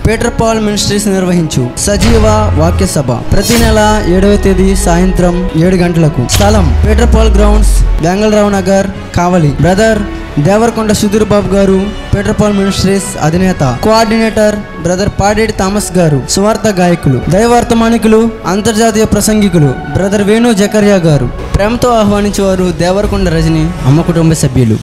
Peter Paul ministries నిర్వహించు సజీవ వాక్య సభ ప్రతి నెల 7వ తేదీ సాయంత్రం 7 గంటలకు. స్థలం Peter Paul grounds, Vengalarao Nagar, Kavali. Brother Devarakonda Sudheer Babu garu, Peter Paul ministries అధినేత. Coordinator brother Padeti Thomas garu. సువార్త గాయకులు, దైవార్తమానికులు, అంతర్జాతీయ ప్రసంగికులు బ్రదర్ వేణు జకర్యా గారు. ప్రేమతో ఆహ్వానించేవారు దేవరకొండ రజని అమ్మ కుటుంబ సభ్యులు.